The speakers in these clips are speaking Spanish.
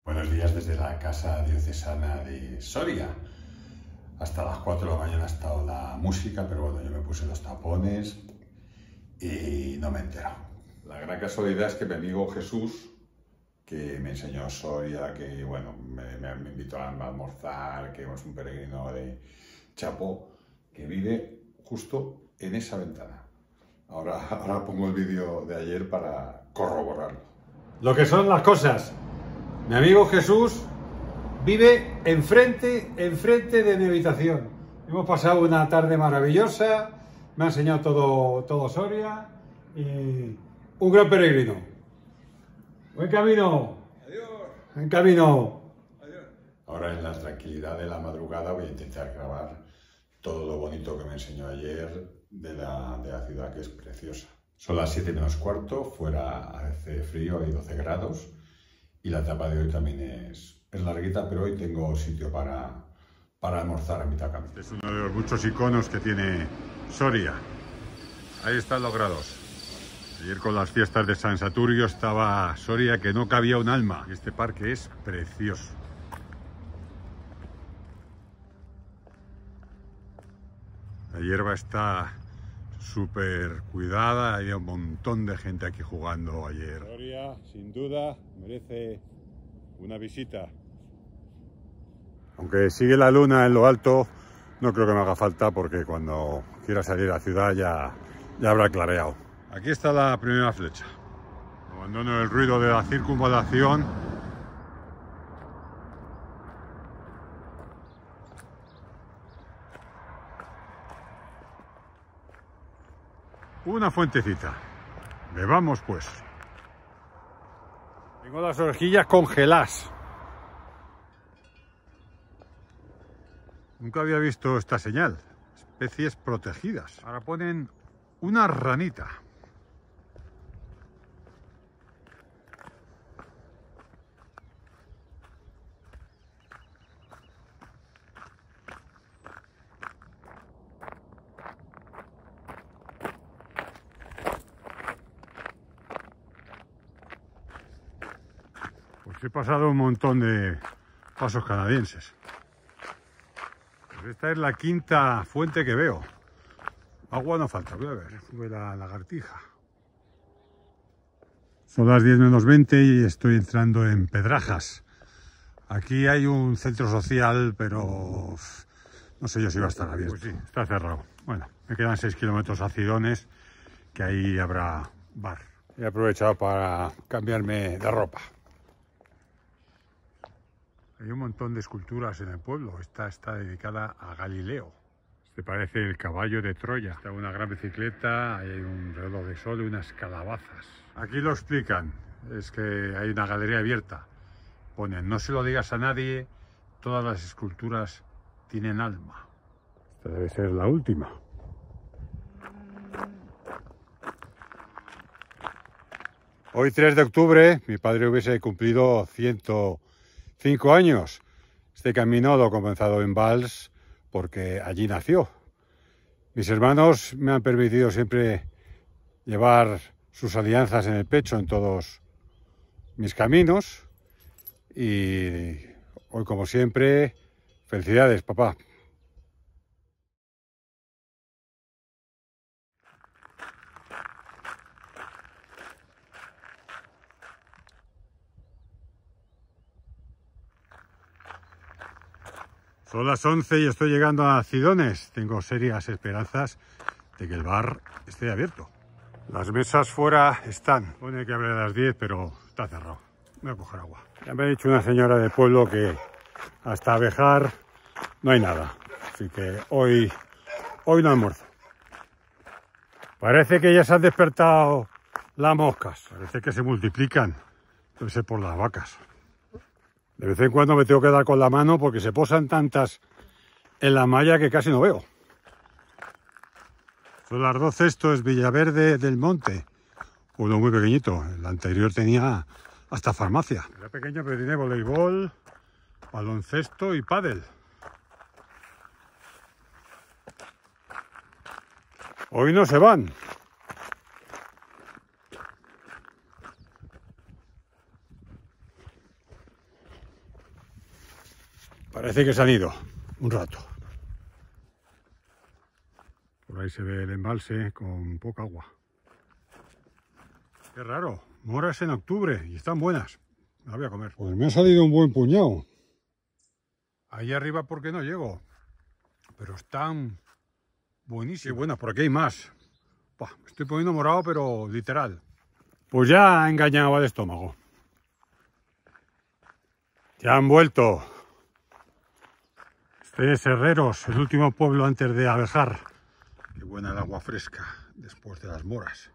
Buenos días desde la Casa Diocesana de Soria. Hasta las 4 de la mañana ha estado la música, pero bueno, yo me puse los tapones y no me he enterado. La gran casualidad es que mi amigo Jesús, que me enseñó Soria, que bueno, me invitó a almorzar, que es un peregrino de Chapó, que vive justo en esa ventana. Ahora pongo el vídeo de ayer para corroborarlo. Lo que son las cosas. Mi amigo Jesús vive enfrente de mi habitación. Hemos pasado una tarde maravillosa, me ha enseñado todo Soria y un gran peregrino. Buen camino. Adiós. Buen camino. Adiós. Ahora en la tranquilidad de la madrugada voy a intentar grabar todo lo bonito que me enseñó ayer de la ciudad, que es preciosa. Son las 7 menos cuarto, fuera hace frío, hay 12 grados. Y la etapa de hoy también es larguita, pero hoy tengo sitio para almorzar a mitad camino. Este es uno de los muchos iconos que tiene Soria. Ahí están los grados. Ayer con las fiestas de San Saturio estaba Soria que no cabía un alma. Este parque es precioso. La hierba está súper cuidada, había un montón de gente aquí jugando ayer. Soria, sin duda, merece una visita. Aunque sigue la luna en lo alto, no creo que me haga falta porque cuando quiera salir a la ciudad ya habrá clareado. Aquí está la primera flecha. Abandono el ruido de la circunvalación. Una fuentecita. Bebamos pues. Tengo las orejillas congeladas. Nunca había visto esta señal. Especies protegidas. Ahora ponen una ranita. Pues he pasado un montón de pasos canadienses. Pues esta es la quinta fuente que veo. Agua no falta, voy a ver, sube la lagartija. Son las 10 menos 20 y estoy entrando en Pedrajas. Aquí hay un centro social, pero no sé yo si va a estar abierto. Pues sí, está cerrado. Bueno, me quedan 6 kilómetros a Cidones, que ahí habrá bar. He aprovechado para cambiarme de ropa. Hay un montón de esculturas en el pueblo. Esta está dedicada a Galileo. Este parece el caballo de Troya. Está una gran bicicleta, hay un reloj de sol y unas calabazas. Aquí lo explican. Es que hay una galería abierta. Ponen, no se lo digas a nadie, todas las esculturas tienen alma. Esta debe ser la última. Hoy 3 de octubre, mi padre hubiese cumplido 105 años. Este camino lo he comenzado en Valls porque allí nació. Mis hermanos me han permitido siempre llevar sus alianzas en el pecho en todos mis caminos. Y hoy, como siempre, felicidades, papá. Son las 11 y estoy llegando a Cidones. Tengo serias esperanzas de que el bar esté abierto. Las mesas fuera están. Pone que abre a las 10, pero está cerrado. Voy a coger agua. Ya me ha dicho una señora del pueblo que hasta Bejar no hay nada. Así que hoy no almuerzo. Parece que ya se han despertado las moscas. Parece que se multiplican. Debe ser por las vacas. De vez en cuando me tengo que dar con la mano porque se posan tantas en la malla que casi no veo. Son las 12, esto es Villaverde del Monte. Uno muy pequeñito, el anterior tenía hasta farmacia. Era pequeño pero tiene voleibol, baloncesto y pádel. Hoy no se van. Parece que se han ido un rato. Por ahí se ve el embalse con poca agua. Qué raro, moras en octubre y están buenas. Me las voy a comer. Pues me ha salido un buen puñado. Ahí arriba porque no llego, pero están buenísimas. Y buenas, por aquí hay más. Buah, me estoy poniendo morado, pero literal. Pues ya ha engañado al estómago. Ya han vuelto. Este es Herreros, el último pueblo antes de Abejar. Qué buena el agua fresca después de las moras.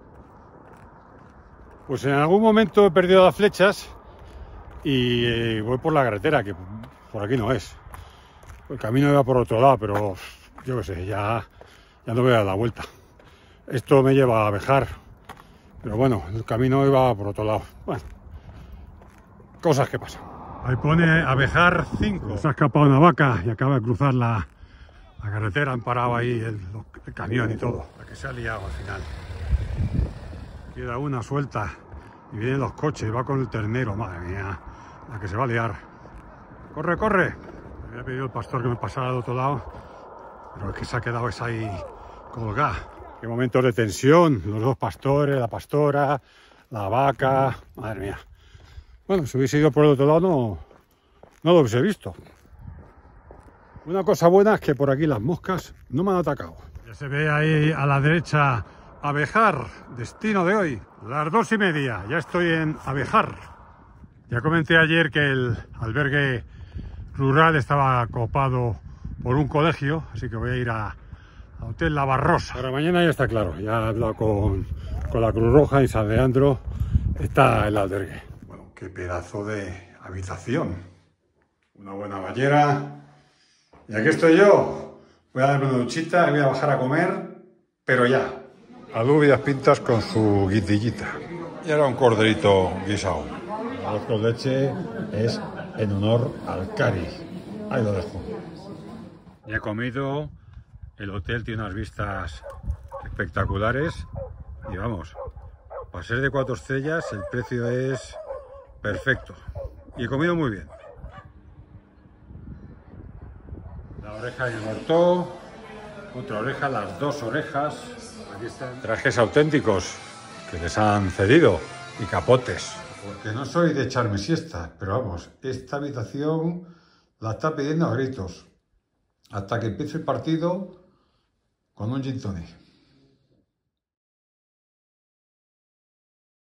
Pues en algún momento he perdido las flechas y voy por la carretera, que por aquí no es. El camino iba por otro lado, pero yo qué sé, ya no voy a dar la vuelta. Esto me lleva a Abejar, pero bueno, el camino iba por otro lado. Bueno, cosas que pasan. Ahí pone Abejar 5. Se ha escapado una vaca y acaba de cruzar la carretera. Han parado ahí el camión y todo. La que se ha liado al final. Queda una suelta y vienen los coches. Va con el ternero. Madre mía, la que se va a liar. ¡Corre, corre! Me había pedido el pastor que me pasara al otro lado, pero es que se ha quedado esa ahí colgada. Qué momentos de tensión. Los dos pastores, la pastora, la vaca. Madre mía. Bueno, si hubiese ido por el otro lado no lo hubiese visto. Una cosa buena es que por aquí las moscas no me han atacado. Ya se ve ahí a la derecha Abejar, destino de hoy. Las 2:30, ya estoy en Abejar. Ya comenté ayer que el albergue rural estaba copado por un colegio, así que voy a ir a Hotel La Barrosa. Para mañana ya está claro, ya he hablado con la Cruz Roja y San Leandro está el albergue. Qué pedazo de habitación. Una buena bañera. Y aquí estoy yo. Voy a darme una duchita y voy a bajar a comer, pero ya. Alubias pintas con su guindillita. Y ahora un corderito guisado. El arroz con leche es en honor al Cari. Ahí lo dejo. Ya he comido. El hotel tiene unas vistas espectaculares. Y vamos, para ser de 4 estrellas el precio es perfecto. Y he comido muy bien. La oreja de Mortó, otra oreja, las 2 orejas. Aquí están trajes auténticos que les han cedido y capotes. Porque no soy de echarme siesta, pero vamos, esta habitación la está pidiendo a gritos. Hasta que empiece el partido con un gin tonic.